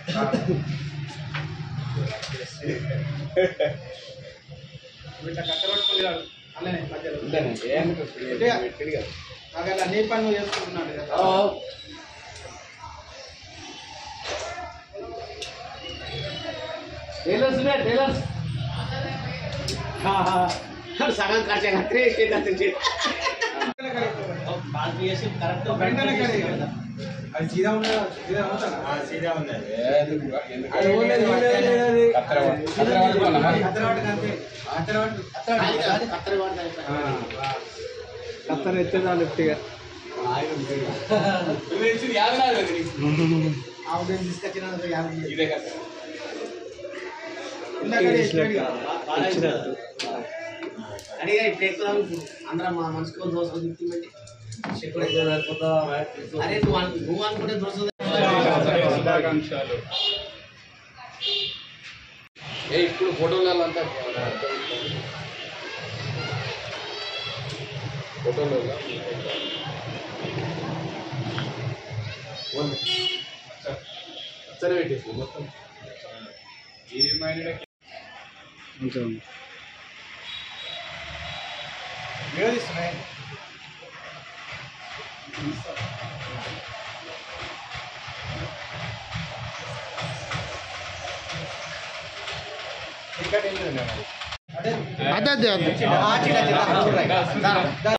వీళ్ళ కట్టబట్టుకుని కాదు అలానే మధ్యలో నీ పని నువ్వు చేసుకుంటున్నాడు కదా. సగం ఖర్చు అది సీదా ఉన్నదా సీదా ఉన్నది కత్తర ఎత్తేదా లిఫ్ట్గా తీసుకొచ్చిన అడిగా ఇప్పుడు ఎక్కువ అందరం మా మనసుకు దోశ తిప్పిందండి అరే నువ్వు అనుకుంటే దోశ ఇప్పుడు ఫోటోలలో అంతా ఫోటోలలో సరే పెట్టేసి మొత్తం ఏమైనా విరోధిస్తున్నాయి. అదే